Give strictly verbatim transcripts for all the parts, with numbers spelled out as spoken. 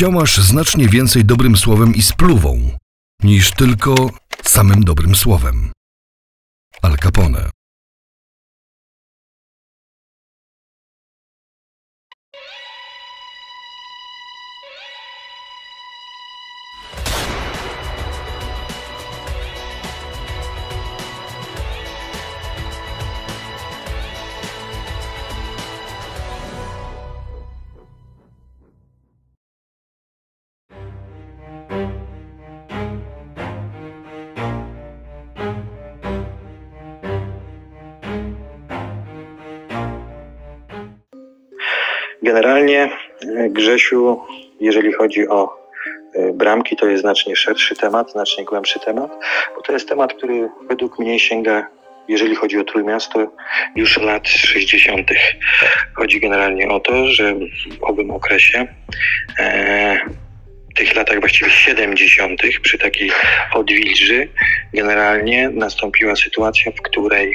Zdziałasz znacznie więcej dobrym słowem i spluwą, niż tylko samym dobrym słowem. Al Capone. Generalnie, Grzesiu, jeżeli chodzi o bramki, to jest znacznie szerszy temat, znacznie głębszy temat, bo to jest temat, który według mnie sięga, jeżeli chodzi o Trójmiasto, już lat sześćdziesiątych. Chodzi generalnie o to, że w owym okresie, e, w tych latach właściwie siedemdziesiątych, przy takiej odwilży, generalnie nastąpiła sytuacja, w której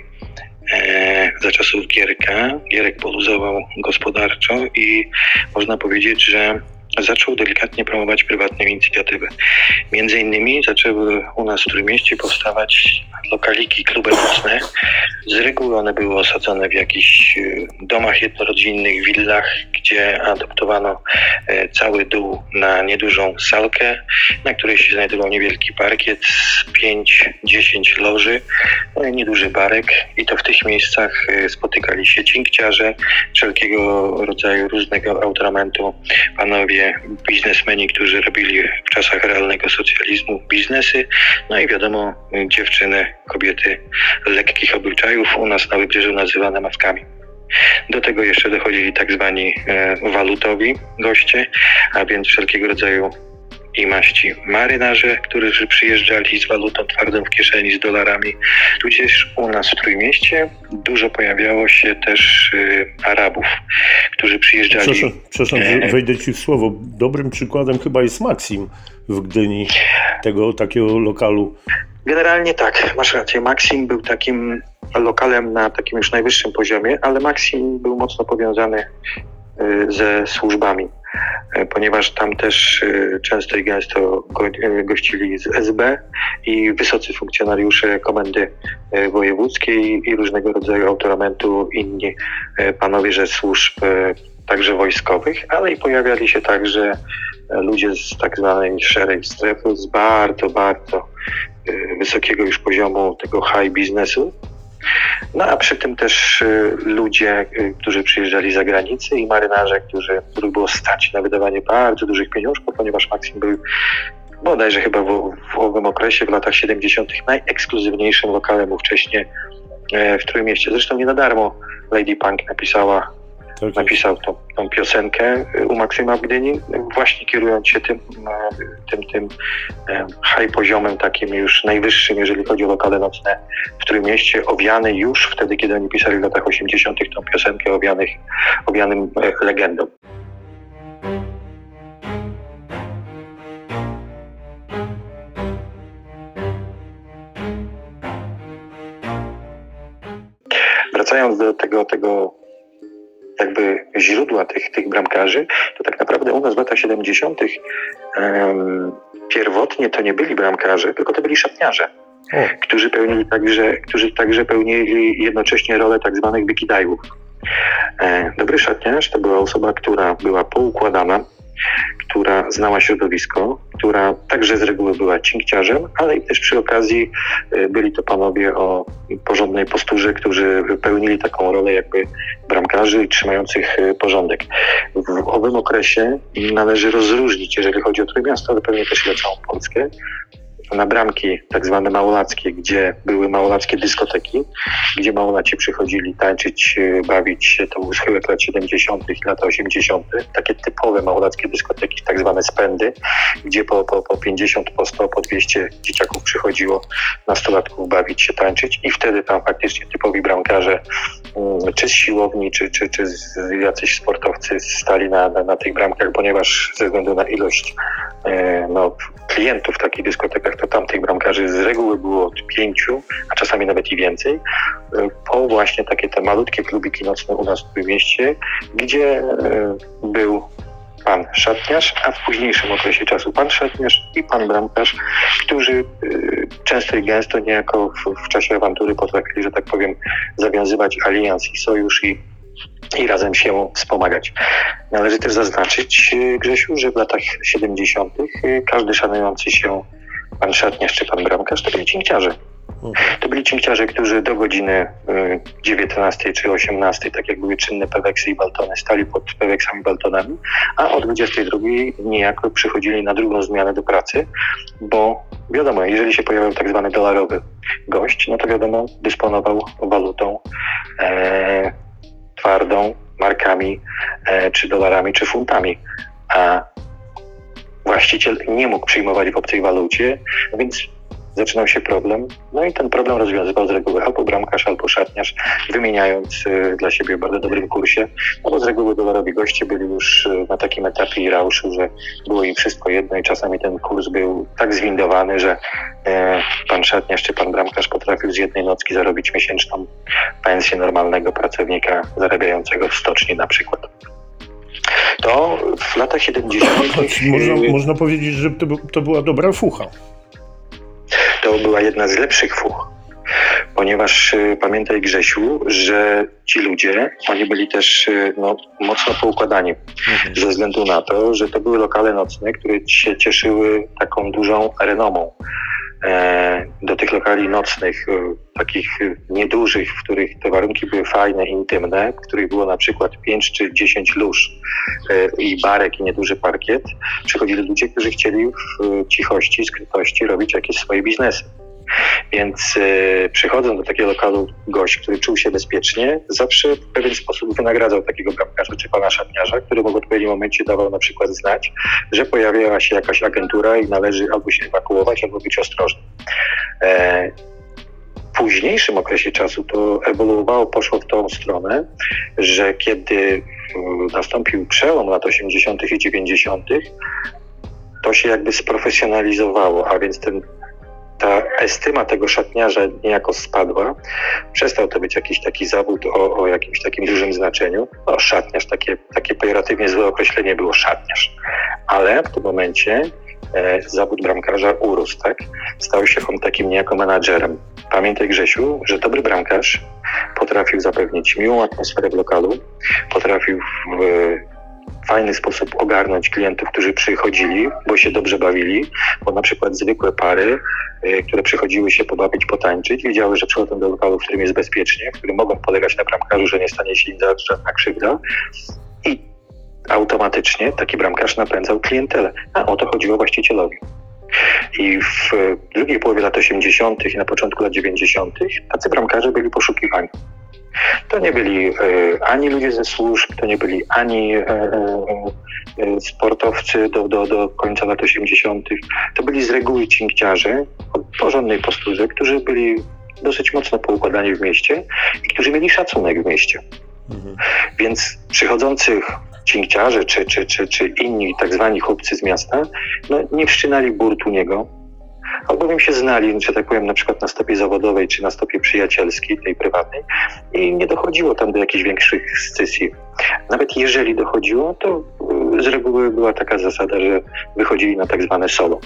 E, za czasów Gierka, Gierek poluzował gospodarczo i można powiedzieć, że zaczął delikatnie promować prywatne inicjatywy. Między innymi zaczęły u nas w Trójmieście powstawać lokaliki, kluby nocne. Z reguły one były osadzone w jakichś domach jednorodzinnych, willach, gdzie adoptowano cały dół na niedużą salkę, na której się znajdował niewielki parkiet z pięć dziesięć loży, nieduży barek i to w tych miejscach spotykali się cinkciarze, wszelkiego rodzaju różnego autoramentu panowie biznesmeni, którzy robili w czasach realnego socjalizmu biznesy, no i wiadomo, dziewczyny, kobiety lekkich obyczajów, u nas na Wybrzeżu nazywane maskami. Do tego jeszcze dochodzili tak zwani e, walutowi goście, a więc wszelkiego rodzaju i maści marynarze, którzy przyjeżdżali z walutą twardą w kieszeni, z dolarami. Tudzież u nas w Trójmieście dużo pojawiało się też y, Arabów, którzy przyjeżdżali... Przepraszam, przepraszam e... wejdę ci w słowo. Dobrym przykładem chyba jest Maksim w Gdyni, tego takiego lokalu. Generalnie tak, masz rację. Maksim był takim lokalem na takim już najwyższym poziomie, ale Maksim był mocno powiązany y, ze służbami, ponieważ tam też często i gęsto gościli z S B i wysocy funkcjonariusze komendy wojewódzkiej i różnego rodzaju autoramentu, inni panowie ze służb także wojskowych, ale i pojawiali się także ludzie z tak zwanej szarej strefy, z bardzo, bardzo wysokiego już poziomu tego high biznesu. No a przy tym też y, ludzie, y, którzy przyjeżdżali z zagranicy i marynarze, którzy, których było stać na wydawanie bardzo dużych pieniążków, ponieważ Maksim był bodajże chyba w, w owym okresie, w latach siedemdziesiątych najekskluzywniejszym lokalem ówcześnie e, w Trójmieście. Zresztą nie na darmo Lady Punk napisała Tak napisał tą, tą piosenkę u Maksyma w Gdyni, właśnie kierując się tym, tym, tym high poziomem takim już najwyższym, jeżeli chodzi o lokale nocne w Trójmieście, owiany już wtedy, kiedy oni pisali w latach osiemdziesiątych tą piosenkę owianych, owianym legendą. Wracając do tego, tego jakby źródła tych, tych bramkarzy, to tak naprawdę u nas w latach siedemdziesiątych um, pierwotnie to nie byli bramkarze, tylko to byli szatniarze, o. którzy pełnili także, którzy także pełnili jednocześnie rolę tak zwanych wykidajów. E, dobry szatniarz to była osoba, która była poukładana, która znała środowisko, która także z reguły była cinkciarzem, ale i też przy okazji byli to panowie o porządnej posturze, którzy pełnili taką rolę jakby bramkarzy i trzymających porządek. W owym okresie należy rozróżnić, jeżeli chodzi o Trójmiasto, ale pewnie też i całą Polskę, na bramki tak zwane małolackie, gdzie były małolackie dyskoteki, gdzie małolaci przychodzili tańczyć, bawić się, to był schyłek lat siedemdziesiątych, lata osiemdziesiąte. Takie typowe małolackie dyskoteki, tak zwane spędy, gdzie po, po, po pięćdziesiąt, po sto, po dwieście dzieciaków przychodziło, nastolatków bawić się, tańczyć i wtedy tam faktycznie typowi bramkarze, czy z siłowni, czy, czy, czy jacyś sportowcy stali na, na, na tych bramkach, ponieważ ze względu na ilość no, klientów w takich dyskotekach, to tam tych bramkarzy z reguły było od pięciu, a czasami nawet i więcej, po właśnie takie te malutkie klubiki nocne u nas w Trójmieście, gdzie był pan szatniarz, a w późniejszym okresie czasu pan szatniarz i pan bramkarz, którzy y, często i gęsto niejako w, w czasie awantury potrafili, że tak powiem, zawiązywać alians i sojusz i, i razem się wspomagać. Należy też zaznaczyć, y, Grzesiu, że w latach siedemdziesiątych y, każdy szanujący się pan szatniarz czy pan bramkarz to byli cinkciarze. To byli cinkciarze, którzy do godziny dziewiętnastej czy osiemnastej, tak jak były czynne peweksy i baltony, stali pod peweksami i baltonami, a o dwudziestej drugiej niejako przychodzili na drugą zmianę do pracy, bo wiadomo, jeżeli się pojawiał tak zwany dolarowy gość, no to wiadomo, dysponował walutą e, twardą, markami, e, czy dolarami, czy funtami, a właściciel nie mógł przyjmować w obcej walucie, więc zaczynał się problem, no i ten problem rozwiązywał z reguły albo bramkarz, albo szatniarz, wymieniając y, dla siebie w bardzo dobrym kursie, no bo z reguły dolarowi goście byli już y, na takim etapie i rauszu, że było im wszystko jedno i czasami ten kurs był tak zwindowany, że y, pan szatniarz czy pan bramkarz potrafił z jednej nocki zarobić miesięczną pensję normalnego pracownika zarabiającego w stoczni na przykład. To w latach siedemdziesiątych... Można, można powiedzieć, że to, to była dobra fucha. To była jedna z lepszych fuch, ponieważ y, pamiętaj, Grzesiu, że ci ludzie, oni byli też y, no, mocno poukładani, mhm. ze względu na to, że to były lokale nocne, które się cieszyły taką dużą renomą. E, do tych lokali nocnych, y, takich y, niedużych, w których te warunki były fajne, intymne, w których było na przykład pięć czy dziesięć lóż y, i barek i nieduży parkiet, przychodzili ludzie, którzy chcieli w y, cichości, skrytości robić jakieś swoje biznesy. Więc y, przychodząc do takiego lokalu gość, który czuł się bezpiecznie, zawsze w pewien sposób wynagradzał takiego bramkarza czy pana szatniarza, który w odpowiednim momencie dawał na przykład znać, że pojawiała się jakaś agentura i należy albo się ewakuować, albo być ostrożnym. E, w późniejszym okresie czasu to ewoluowało, poszło w tą stronę, że kiedy y, nastąpił przełom lat osiemdziesiątych i dziewięćdziesiątych, to się jakby sprofesjonalizowało, a więc ten ta estyma tego szatniarza niejako spadła. Przestał to być jakiś taki zawód o, o jakimś takim dużym znaczeniu. No, szatniarz, takie, takie pejoratywnie złe określenie było szatniarz. Ale w tym momencie e, zawód bramkarza urósł, tak? Stał się on takim niejako menadżerem. Pamiętaj, Grzesiu, że dobry bramkarz potrafił zapewnić miłą atmosferę w lokalu, potrafił w w fajny sposób ogarnąć klientów, którzy przychodzili, bo się dobrze bawili, bo na przykład zwykłe pary, y, które przychodziły się pobawić, potańczyć, wiedziały, że przychodzą do lokalu, w którym jest bezpiecznie, w którym mogą polegać na bramkarzu, że nie stanie się im żadna krzywda i automatycznie taki bramkarz napędzał klientelę, a o to chodziło właścicielowi. I w drugiej połowie lat osiemdziesiątych i na początku lat dziewięćdziesiątych tacy bramkarze byli poszukiwani. To nie byli e, ani ludzie ze służb, to nie byli ani e, e, sportowcy do, do, do końca lat osiemdziesiątych. To byli z reguły cinkciarze o porządnej posturze, którzy byli dosyć mocno poukładani w mieście i którzy mieli szacunek w mieście. Mhm. Więc przychodzących cinkciarze czy, czy, czy, czy inni tak zwani chłopcy z miasta no, nie wszczynali burt u niego, albowiem się znali, że tak powiem, na przykład na stopie zawodowej czy na stopie przyjacielskiej, tej prywatnej, i nie dochodziło tam do jakichś większych scysji. Nawet jeżeli dochodziło, to z reguły była taka zasada, że wychodzili na tak zwane solo.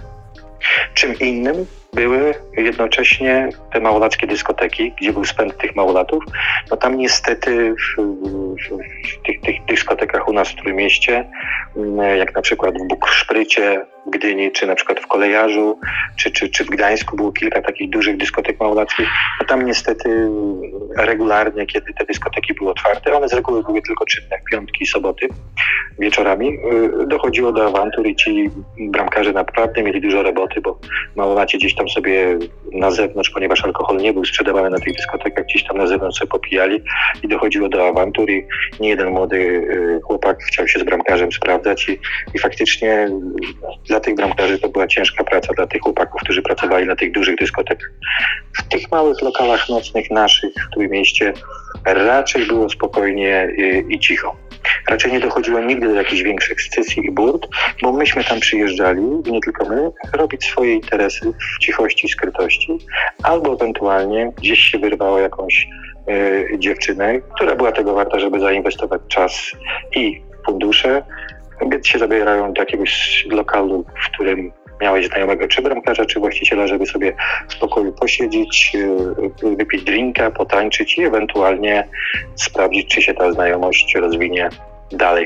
Czym innym były jednocześnie te małolackie dyskoteki, gdzie był spęd tych małolatów. No tam niestety w, w, w tych, tych dyskotekach u nas w Trójmieście, jak na przykład w Bukszprycie, w Gdyni, czy na przykład w Kolejarzu, czy, czy, czy w Gdańsku było kilka takich dużych dyskotek małolackich. No tam niestety regularnie, kiedy te dyskoteki były otwarte, one z reguły były tylko czynne w piątki i soboty wieczorami, dochodziło do awantur i ci bramkarze naprawdę mieli dużo roboty, bo małolaci gdzieś tam sobie na zewnątrz, ponieważ alkohol nie był sprzedawany na tych dyskotekach, gdzieś tam na zewnątrz sobie popijali i dochodziło do awantur i nie jeden młody chłopak chciał się z bramkarzem sprawdzać i, i faktycznie dla tych bramkarzy to była ciężka praca, dla tych chłopaków, którzy pracowali na tych dużych dyskotekach. W tych małych lokalach nocnych naszych w Trójmieście raczej było spokojnie i, i cicho. Raczej nie dochodziło nigdy do jakichś większych scysji i burt, bo myśmy tam przyjeżdżali, nie tylko my, robić swoje interesy w cichości i skrytości, albo ewentualnie gdzieś się wyrwało jakąś y, dziewczynę, która była tego warta, żeby zainwestować czas i fundusze Więc się zabierają do jakiegoś lokalu, w którym miałeś znajomego czy bramkarza, czy właściciela, żeby sobie w spokoju posiedzieć, wypić drinka, potańczyć i ewentualnie sprawdzić, czy się ta znajomość rozwinie dalej.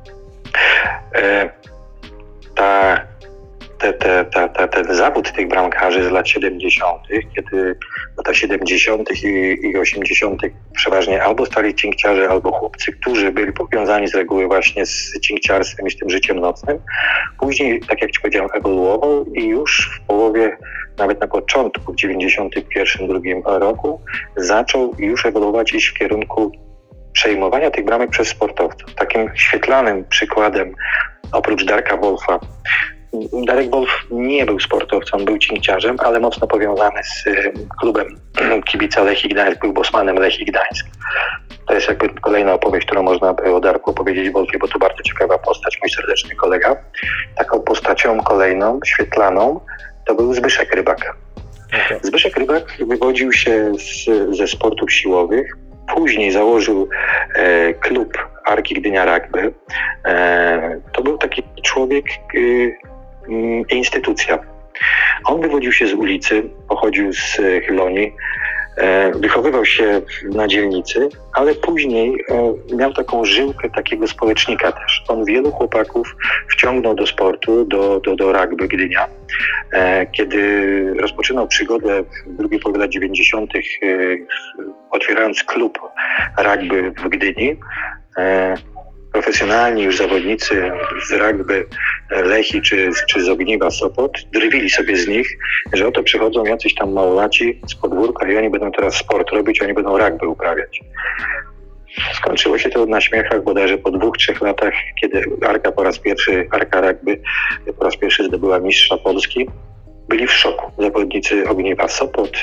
Ta, te, te, ta, ta, ten zawód tych bramkarzy z lat siedemdziesiątych, kiedy lata siedemdziesiątych i, i osiemdziesiątych przeważnie albo stali cinkciarze, albo chłopcy, którzy byli powiązani z reguły właśnie z cinkciarstwem i z tym życiem nocnym. Później, tak jak ci powiedziałem, ewoluował i już w połowie, nawet na początku, w dziewięćdziesiątym pierwszym, drugim roku zaczął już ewoluować iść w kierunku przejmowania tych bramek przez sportowców. Takim świetlanym przykładem, oprócz Darka Wolfa, Darek Wolf nie był sportowcem, był cinkciarzem, ale mocno powiązany z klubem kibica Lechii Gdańsk, był bosmanem Lechii Gdańsk. To jest jakby kolejna opowieść, którą można by o Darku opowiedzieć Wolfie, bo to bardzo ciekawa postać, mój serdeczny kolega. Taką postacią kolejną, świetlaną, to był Zbyszek Rybak. Okay. Zbyszek Rybak wywodził się z, ze sportów siłowych. Później założył e, klub Arki Gdynia Rugby. E, to był taki człowiek, e, e, instytucja. On wywodził się z ulicy, pochodził z Chylonii, e, wychowywał się na dzielnicy, ale później e, miał taką żyłkę takiego społecznika też. On wielu chłopaków wciągnął do sportu, do, do, do rugby Gdynia. E, kiedy rozpoczynał przygodę w drugiej połowie lat dziewięćdziesiątych, e, otwierając klub rugby w Gdyni, e, profesjonalni już zawodnicy z rugby Lechii czy, czy z Ogniwa Sopot drwili sobie z nich, że oto przychodzą jacyś tam małolaci z podwórka i oni będą teraz sport robić, oni będą rugby uprawiać. Skończyło się to na śmiechach bodajże po dwóch, trzech latach, kiedy Arka po raz pierwszy, Arka Rugby po raz pierwszy zdobyła mistrza Polski. Byli w szoku. Zawodnicy Ogniwa Sopot,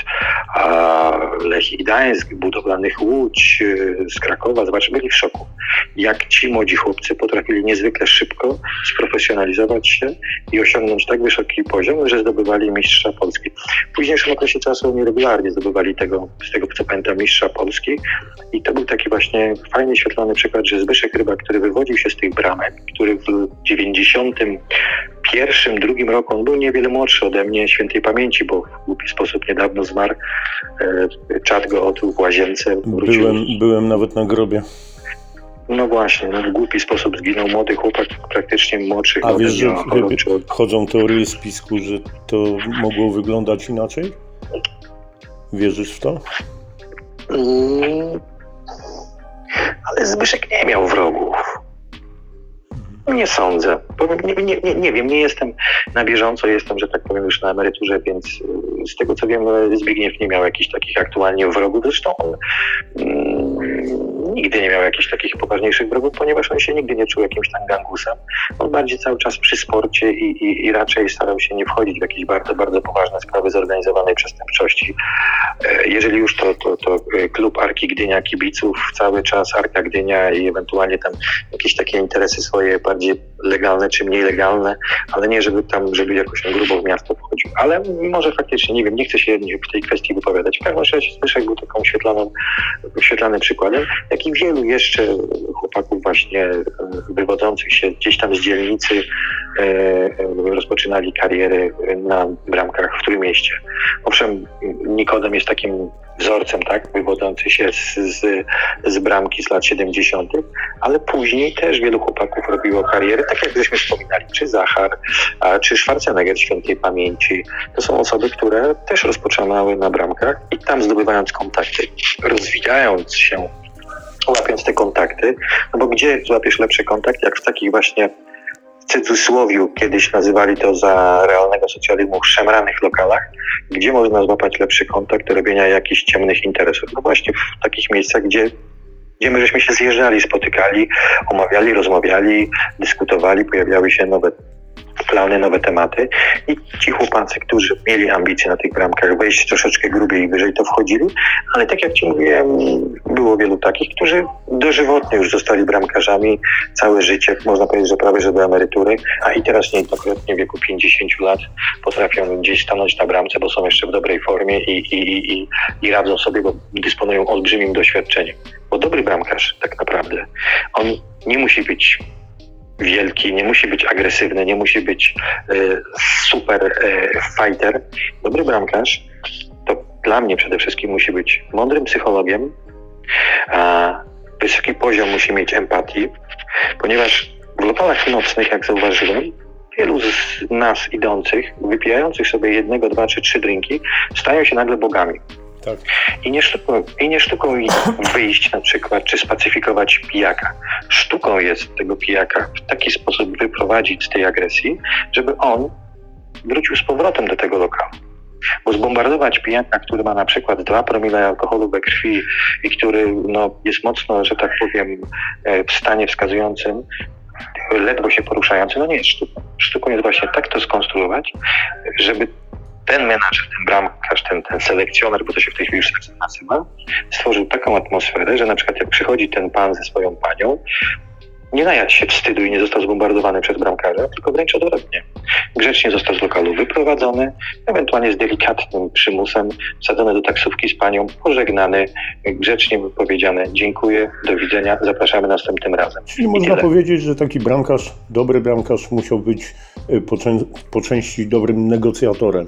a Lechii Gdańsk, Budowlanych Łódź, z Krakowa, zobacz, byli w szoku. Jak ci młodzi chłopcy potrafili niezwykle szybko sprofesjonalizować się i osiągnąć tak wysoki poziom, że zdobywali mistrza Polski. W późniejszym okresie czasu oni regularnie zdobywali tego, z tego co pamiętam, mistrza Polski i to był taki właśnie fajny, świetlany przykład, że Zbyszek Rybak, który wywodził się z tych bramek, który w dziewięćdziesiątym pierwszym, drugim roku, on był niewiele młodszy ode mnie, świętej pamięci, bo w głupi sposób niedawno zmarł. E, czad go otruł w łazience. Byłem, byłem nawet na grobie. No właśnie, no w głupi sposób zginął młody chłopak, praktycznie młodszy. A wiesz, że chodzą teorie spisku, że to mogło wyglądać inaczej? Wierzysz w to? Mm, ale Zbyszek nie miał wrogów. Nie sądzę. Powiem, nie, nie, nie, nie wiem, nie jestem na bieżąco, jestem, że tak powiem, już na emeryturze, więc z tego co wiem, Zbigniew nie miał jakichś takich aktualnie wrogów. Zresztą on mm, nigdy nie miał jakichś takich poważniejszych wrogów, ponieważ on się nigdy nie czuł jakimś tam gangusem. On bardziej cały czas przy sporcie i, i, i raczej starał się nie wchodzić w jakieś bardzo, bardzo poważne sprawy zorganizowanej przestępczości. Jeżeli już to, to, to klub Arki Gdynia, kibiców, cały czas Arka Gdynia i ewentualnie tam jakieś takie interesy swoje bardziej legalne czy mniej legalne, ale nie żeby tam, żeby jakoś na grubo w miasto wchodził. Ale może faktycznie, nie wiem, nie chcę się w tej kwestii wypowiadać. W każdym razie Zbyszek był taką świetlaną, świetlanym przykładem, jak i wielu jeszcze chłopaków właśnie wywodzących się gdzieś tam z dzielnicy e, rozpoczynali kariery na bramkach w Trójmieście. Owszem, Nikodem jest takim wzorcem, tak, wywodzący się z, z, z bramki z lat siedemdziesiątych, ale później też wielu chłopaków robiło kariery, tak jak żeśmy wspominali, czy Zachar, a, czy Schwarzenegger świętej pamięci. To są osoby, które też rozpoczynały na bramkach i tam zdobywając kontakty, rozwijając się, łapiąc te kontakty, no bo gdzie złapiesz lepszy kontakt, jak w takich właśnie w cudzysłowiu, kiedyś nazywali to za realnego socjalizmu, szemranych lokalach, gdzie można złapać lepszy kontakt do robienia jakichś ciemnych interesów. No właśnie w takich miejscach, gdzie, gdzie my żeśmy się zjeżdżali, spotykali, omawiali, rozmawiali, dyskutowali, pojawiały się nowe plany, nowe tematy i ci chłopacy, którzy mieli ambicje na tych bramkach wejść troszeczkę grubiej i wyżej, to wchodzili, ale tak jak ci mówiłem, było wielu takich, którzy dożywotnie już zostali bramkarzami, całe życie, można powiedzieć, że prawie że do emerytury, a i teraz niejednokrotnie w wieku pięćdziesięciu lat potrafią gdzieś stanąć na bramce, bo są jeszcze w dobrej formie i, i, i, i radzą sobie, bo dysponują olbrzymim doświadczeniem. Bo dobry bramkarz tak naprawdę, on nie musi być wielki, nie musi być agresywny, nie musi być e, super e, fighter. Dobry bramkarz to dla mnie przede wszystkim musi być mądrym psychologiem, a wysoki poziom musi mieć empatii, ponieważ w lokalach nocnych, jak zauważyłem, wielu z nas idących, wypijających sobie jednego, dwa czy trzy drinki, stają się nagle bogami. Tak. I nie sztuką, i nie sztuką wyjść na przykład, czy spacyfikować pijaka. Sztuką jest tego pijaka w taki sposób wyprowadzić z tej agresji, żeby on wrócił z powrotem do tego lokalu. Bo zbombardować pijaka, który ma na przykład dwa promile alkoholu we krwi i który no, jest mocno, że tak powiem, w stanie wskazującym, ledwo się poruszający, no nie jest sztuką. Sztuką jest właśnie tak to skonstruować, żeby ten menadżer, ten bramkarz, ten, ten selekcjoner, bo to się w tej chwili już tak nazywa, stworzył taką atmosferę, że na przykład jak przychodzi ten pan ze swoją panią, nie najadł się wstydu i nie został zbombardowany przez bramkarza, tylko wręcz odwrotnie. Grzecznie został z lokalu wyprowadzony, ewentualnie z delikatnym przymusem wsadzony do taksówki z panią, pożegnany, grzecznie wypowiedziane dziękuję, do widzenia, zapraszamy następnym razem. Czyli można powiedzieć, że taki bramkarz, dobry bramkarz musiał być po, czę- po części dobrym negocjatorem.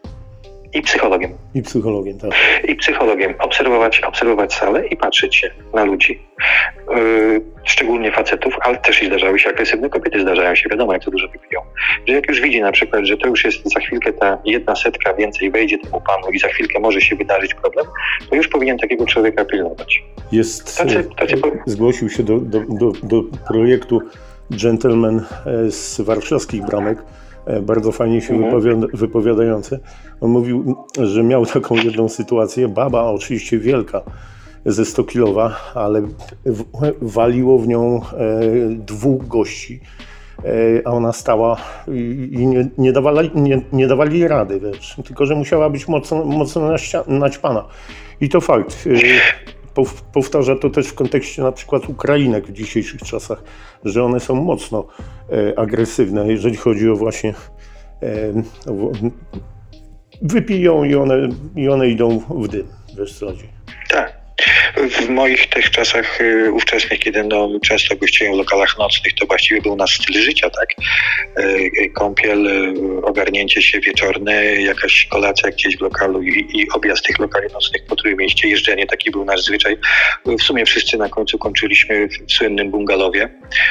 I psychologiem. I psychologiem, tak. I psychologiem. Obserwować, obserwować salę i patrzeć się na ludzi. Yy, szczególnie facetów, ale też i zdarzały się agresywne kobiety, zdarzają się, wiadomo jak to dużo wypiją. Że jak już widzi na przykład, że to już jest za chwilkę ta jedna setka więcej wejdzie temu panu i za chwilkę może się wydarzyć problem, to już powinien takiego człowieka pilnować. Jest, tacy, tacy po... Zgłosił się do, do, do, do projektu Gentleman z warszawskich bramek, bardzo fajnie się mhm. wypowiada, wypowiadający. On mówił, że miał taką jedną sytuację, baba oczywiście wielka, ze sto-kilowa, ale w, waliło w nią e, dwóch gości, e, a ona stała i, i nie, nie, dawali, nie, nie dawali rady, wiesz, tylko że musiała być mocno, mocno naćpana. I to fakt. E, powtarza to też w kontekście na przykład Ukrainek w dzisiejszych czasach, że one są mocno e, agresywne, jeżeli chodzi o właśnie e, o, wypiją i one, i one idą w dym, wiesz co chodzi. Tak. W moich tych czasach y, ówczesnych, kiedy no, często gościłem w lokalach nocnych, to właściwie był nasz styl życia, tak? Y, kąpiel, y, ogarnięcie się wieczorne, jakaś kolacja gdzieś w lokalu i, i objazd tych lokali nocnych po Trójmieście, jeżdżenie, taki był nasz zwyczaj. W sumie wszyscy na końcu kończyliśmy w słynnym bungalowie.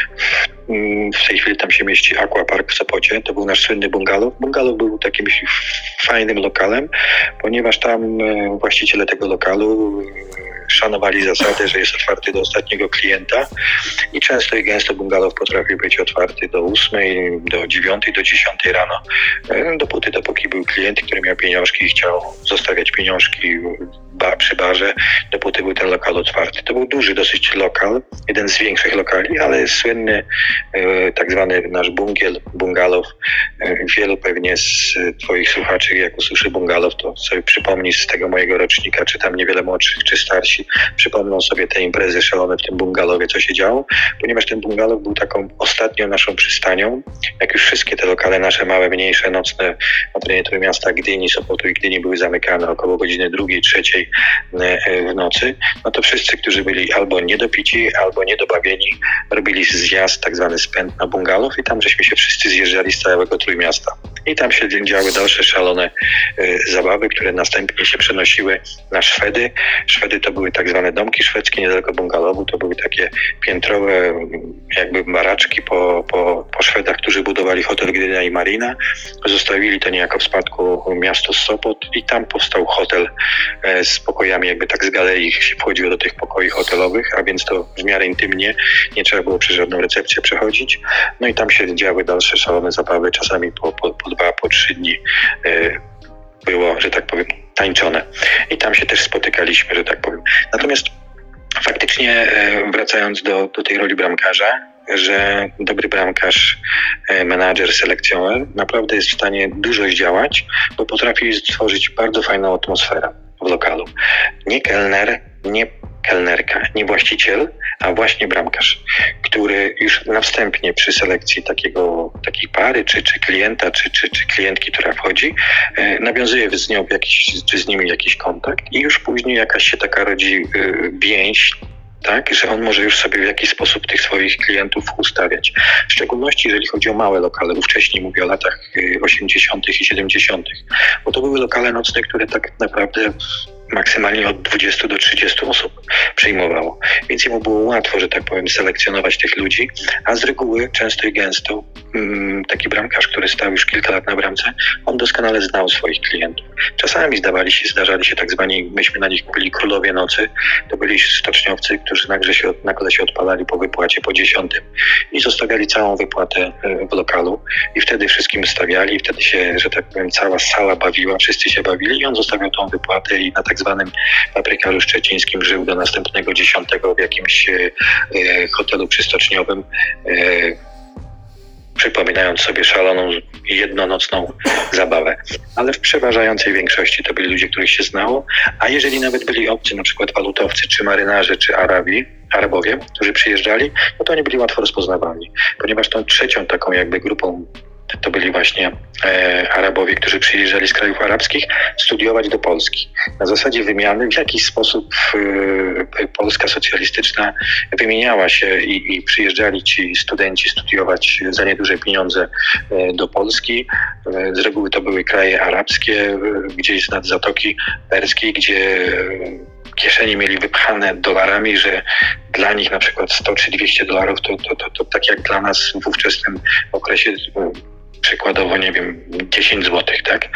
W tej chwili tam się mieści Aquapark w Sopocie, to był nasz słynny bungalow. Bungalow był takim fajnym lokalem, ponieważ tam właściciele tego lokalu szanowali zasadę, że jest otwarty do ostatniego klienta i często i gęsto bungalow potrafił być otwarty do ósmej, do dziewiątej, do dziesiątej rano. Dopóty, dopóki był klient, który miał pieniążki i chciał zostawiać pieniążki ba, przy barze, dopóty był ten lokal otwarty. To był duży dosyć lokal, jeden z większych lokali, ale słynny e, tak zwany nasz bungiel, bungalow. E, wielu pewnie z twoich słuchaczy, jak usłyszy bungalow, to sobie przypomni z tego mojego rocznika, czy tam niewiele młodszych, czy starsi, przypomną sobie te imprezy szalone w tym bungalowie, co się działo, ponieważ ten bungalow był taką ostatnią naszą przystanią, jak już wszystkie te lokale nasze małe, mniejsze, nocne na terenie Trójmiasta, Gdyni, Sopotu i Gdyni były zamykane około godziny drugiej, trzeciej w nocy, no to wszyscy, którzy byli albo niedopici, albo niedobawieni, robili zjazd, tak zwany spęd na bungalow i tam żeśmy się wszyscy zjeżdżali z całego Trójmiasta. I tam się działy dalsze szalone y, zabawy, które następnie się przenosiły na Szwedy. Szwedy to były tak zwane domki szwedzkie, niedaleko bungalowu, to były takie piętrowe jakby baraczki po, po, po Szwedach, którzy budowali hotel Gdynia i Marina. Zostawili to niejako w spadku miasto Sopot i tam powstał hotel y, z pokojami, jakby tak z galerii się wchodziło do tych pokoi hotelowych, a więc to w miarę intymnie, nie trzeba było przez żadną recepcję przechodzić. No i tam się działy dalsze szalone zabawy, czasami po, po, po dwa, po trzy dni y, było, że tak powiem, tańczone. I tam się też spotykaliśmy, że tak powiem. Natomiast faktycznie y, wracając do, do tej roli bramkarza, że dobry bramkarz, menadżer, selekcjoner naprawdę jest w stanie dużo zdziałać, bo potrafi stworzyć bardzo fajną atmosferę w lokalu. Nie kelner, nie kelnerka, nie właściciel, a właśnie bramkarz, który już na wstępnie przy selekcji takiego, takiej pary, czy, czy klienta, czy, czy, czy klientki, która wchodzi, e, nawiązuje z nią jakiś, czy z nimi jakiś kontakt i już później jakaś się taka rodzi e, więź, tak, że on może już sobie w jakiś sposób tych swoich klientów ustawiać. W szczególności jeżeli chodzi o małe lokale, bo wcześniej mówię o latach osiemdziesiątych i siedemdziesiątych, bo to były lokale nocne, które tak naprawdę maksymalnie od dwudziestu do trzydziestu osób przyjmowało. Więc jemu było łatwo, że tak powiem, selekcjonować tych ludzi, a z reguły często i gęsto taki bramkarz, który stał już kilka lat na bramce, on doskonale znał swoich klientów. Czasami zdawali się, zdarzali się tak zwani, myśmy na nich mówili królowie nocy, to byli stoczniowcy, którzy nagle się, nagle się odpalali po wypłacie po dziesiątym i zostawiali całą wypłatę w lokalu i wtedy wszystkim stawiali, wtedy się, że tak powiem, cała sala bawiła, wszyscy się bawili i on zostawiał tą wypłatę i na tak zwanym paprykarzu szczecińskim żył do następnego dziesiątego w jakimś e, hotelu przystoczniowym, e, przypominając sobie szaloną, jednonocną zabawę. Ale w przeważającej większości to byli ludzie, których się znało, a jeżeli nawet byli obcy, na przykład walutowcy, czy marynarze, czy Arabi, Arabowie, którzy przyjeżdżali, no to oni byli łatwo rozpoznawalni, ponieważ tą trzecią taką jakby grupą to byli właśnie e, Arabowie, którzy przyjeżdżali z krajów arabskich studiować do Polski. Na zasadzie wymiany w jakiś sposób e, Polska socjalistyczna wymieniała się i, i przyjeżdżali ci studenci studiować za nieduże pieniądze e, do Polski. E, z reguły to były kraje arabskie, e, gdzieś z Zatoki Perskiej, gdzie e, kieszeni mieli wypchane dolarami, że dla nich na przykład sto czy dwieście dolarów to, to, to, to tak jak dla nas w ówczesnym okresie e, przykładowo, nie wiem, dziesięć złotych, tak?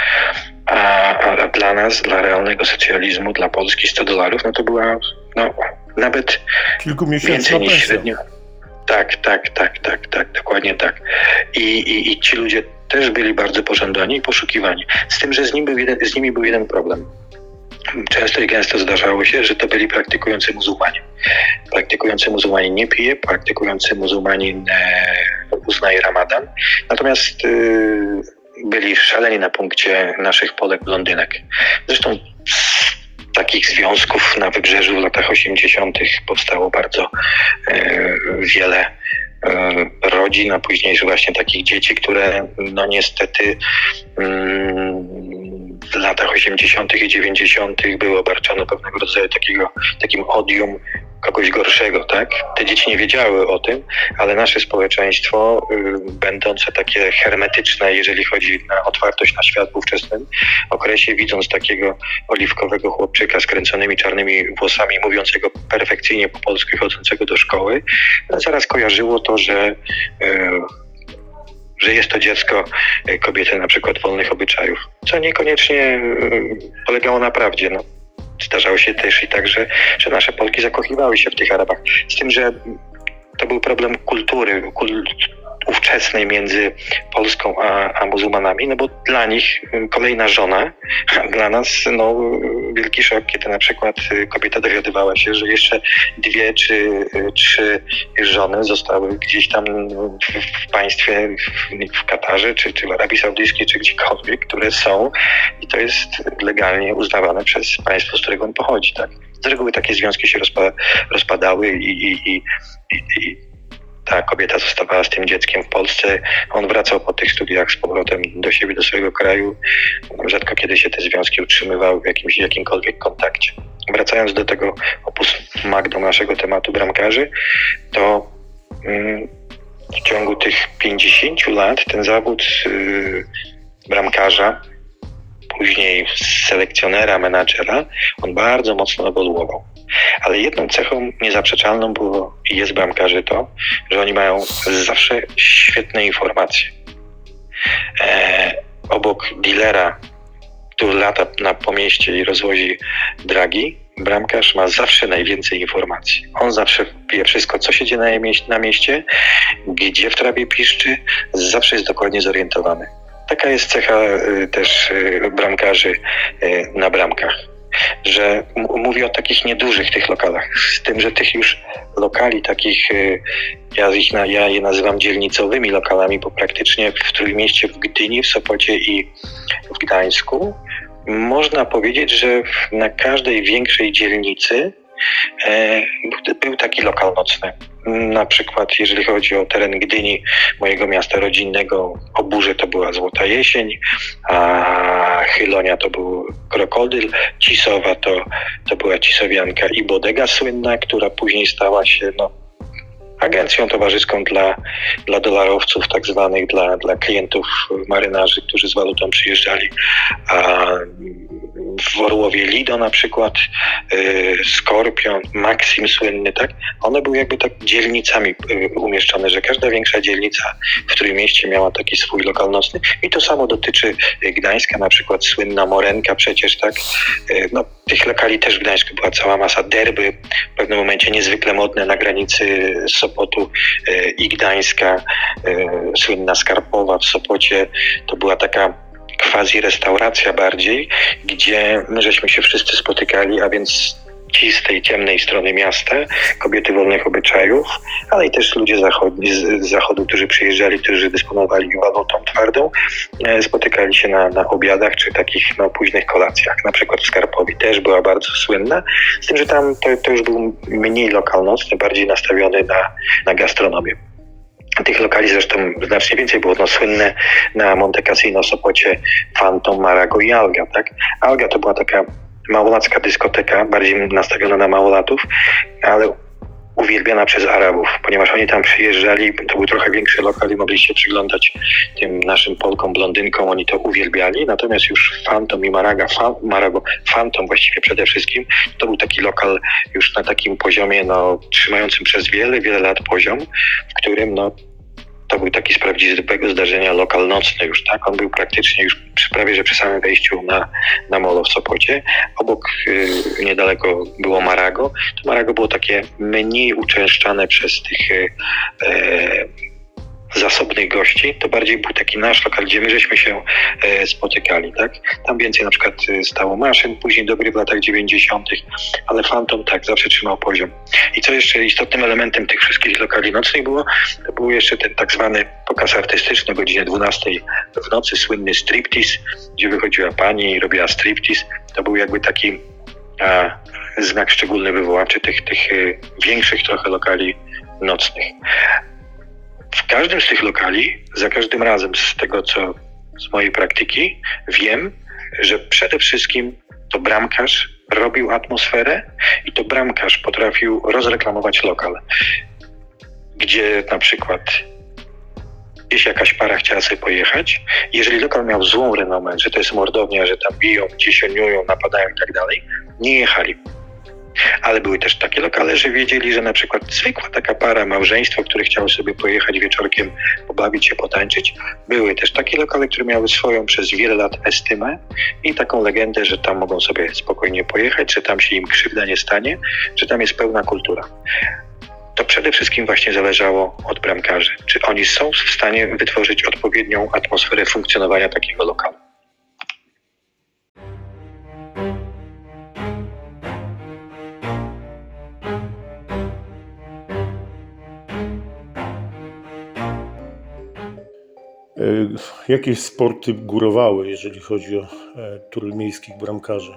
A, a dla nas, dla realnego socjalizmu, dla Polski sto dolarów, no to była no, nawet więcej niż średnio. Tak, tak, tak, tak, tak, dokładnie tak. I, i, i ci ludzie też byli bardzo pożądani i poszukiwani. Z tym, że z, nim był jeden, z nimi był jeden problem. Często i gęsto zdarzało się, że to byli praktykujący muzułmanie. Praktykujący muzułmanin nie pije, praktykujący muzułmanin e, uznaje ramadan. Natomiast e, byli szaleni na punkcie naszych Polek blondynek. Zresztą z takich związków na Wybrzeżu w latach osiemdziesiątych powstało bardzo e, wiele e, rodzin, a później właśnie takich dzieci, które no niestety mm, w latach osiemdziesiątych i dziewięćdziesiątych były obarczone pewnego rodzaju takiego, takim odium kogoś gorszego, tak? Te dzieci nie wiedziały o tym, ale nasze społeczeństwo, y, będące takie hermetyczne, jeżeli chodzi na otwartość na świat w ówczesnym okresie, widząc takiego oliwkowego chłopczyka z kręconymi czarnymi włosami, mówiącego perfekcyjnie po polsku, chodzącego do szkoły, zaraz kojarzyło to, że y, że jest to dziecko kobiety na przykład wolnych obyczajów, co niekoniecznie polegało na prawdzie. No, zdarzało się też i tak, że, że nasze Polki zakochiwały się w tych Arabach. Z tym, że to był problem kultury, kul, ówczesnej między Polską a, a muzułmanami, no bo dla nich kolejna żona, a dla nas no, wielki szok, kiedy na przykład kobieta dowiadywała się, że jeszcze dwie czy trzy żony zostały gdzieś tam w, w państwie, w, w Katarze, czy, czy w Arabii Saudyjskiej, czy gdziekolwiek, które są i to jest legalnie uznawane przez państwo, z którego on pochodzi, tak? Z reguły takie związki się rozpa- rozpadały i, i, i, i, i ta kobieta zostawała z tym dzieckiem w Polsce. On wracał po tych studiach z powrotem do siebie, do swojego kraju. Rzadko kiedy się te związki utrzymywały w jakimś, jakimkolwiek kontakcie. Wracając do tego opus magno naszego tematu bramkarzy, to mm, w ciągu tych pięćdziesięciu lat ten zawód yy, bramkarza, później selekcjonera, menadżera, on bardzo mocno ewoluował. Ale jedną cechą niezaprzeczalną było i jest bramkarzy to, że oni mają zawsze świetne informacje. E, obok dealera, który lata na pomieście i rozwozi dragi, bramkarz ma zawsze najwięcej informacji. On zawsze wie wszystko, co się dzieje na, mieście, na mieście, gdzie w trawie piszczy, zawsze jest dokładnie zorientowany. Taka jest cecha y, też y, bramkarzy y, na bramkach, że m- mówię o takich niedużych tych lokalach, z tym, że tych już lokali takich, y, ja, ich na, ja je nazywam dzielnicowymi lokalami, bo praktycznie w Trójmieście, w Gdyni, w Sopocie i w Gdańsku można powiedzieć, że na każdej większej dzielnicy e, był taki lokal nocny. Na przykład jeżeli chodzi o teren Gdyni, mojego miasta rodzinnego, Oburze to była Złota Jesień, a a Chylonia to był Krokodyl, Cisowa to, to była Cisowianka i Bodega słynna, która później stała się no, agencją towarzyską dla, dla dolarowców, tak zwanych, dla, dla klientów marynarzy, którzy z walutą przyjeżdżali. A w Orłowie Lido na przykład, y, Skorpion, Maxim słynny, tak? One były jakby tak dzielnicami y, umieszczone, że każda większa dzielnica w którym mieście miała taki swój lokal nocny i to samo dotyczy Gdańska, na przykład słynna Morenka przecież, tak? Y, no, tych lokali też w Gdańsku była cała masa. Derby w pewnym momencie niezwykle modne na granicy Sopotu y, i Gdańska, y, słynna Skarpowa w Sopocie, to była taka quasi restauracja bardziej, gdzie my żeśmy się wszyscy spotykali, a więc ci z tej ciemnej strony miasta, kobiety wolnych obyczajów, ale i też ludzie zachodni, z zachodu, którzy przyjeżdżali, którzy dysponowali walutą twardą, spotykali się na, na obiadach czy takich no, późnych kolacjach. Na przykład w Skarpowi też była bardzo słynna, z tym, że tam to, to już był mniej lokal nocny, bardziej nastawiony na, na gastronomię. Tych lokali zresztą znacznie więcej było, no słynne na Monte Cassino, Sopocie, Phantom, Marago i Alga, tak? Alga to była taka małolacka dyskoteka, bardziej nastawiona na małolatów, ale uwielbiana przez Arabów, ponieważ oni tam przyjeżdżali, to był trochę większy lokal i mogli się przyglądać tym naszym Polkom, blondynkom, oni to uwielbiali, natomiast już Phantom i Maraga, fa, Marago, Phantom właściwie przede wszystkim, to był taki lokal już na takim poziomie, no, trzymającym przez wiele, wiele lat poziom, w którym, no, to był taki z prawdziwego zdarzenia lokal nocny już, tak? On był praktycznie już przy, prawie, że przy samym wejściu na, na molo w Sopocie. Obok y, niedaleko było Marago. To Marago było takie mniej uczęszczane przez tych y, y, zasobnych gości. To bardziej był taki nasz lokal, gdzie my żeśmy się y, spotykali, tak? Tam więcej na przykład y, stało maszyn, później do gry w latach dziewięćdziesiątych, ale Phantom tak zawsze trzymał poziom. I co jeszcze istotnym elementem tych wszystkich lokali nocnych było, to był jeszcze ten tak zwany pokaz artystyczny o godzinie dwunastej w nocy, słynny striptease, gdzie wychodziła pani i robiła striptease. To był jakby taki a, znak szczególny wywoławczy tych, tych y, większych trochę lokali nocnych. W każdym z tych lokali, za każdym razem z tego, co z mojej praktyki, wiem, że przede wszystkim to bramkarz robił atmosferę i to bramkarz potrafił rozreklamować lokal, gdzie na przykład jeśli jakaś para chciała sobie pojechać, jeżeli lokal miał złą renomę, że to jest mordownia, że tam biją, ciesioniują, napadają i tak dalej, nie jechali. Ale były też takie lokale, że wiedzieli, że na przykład zwykła taka para, małżeństwo, które chciało sobie pojechać wieczorkiem, pobawić się, potańczyć. Były też takie lokale, które miały swoją przez wiele lat estymę i taką legendę, że tam mogą sobie spokojnie pojechać, że tam się im krzywda nie stanie, że tam jest pełna kultura. To przede wszystkim właśnie zależało od bramkarzy. Czy oni są w stanie wytworzyć odpowiednią atmosferę funkcjonowania takiego lokalu. Jakie sporty górowały, jeżeli chodzi o tury miejskich bramkarzy?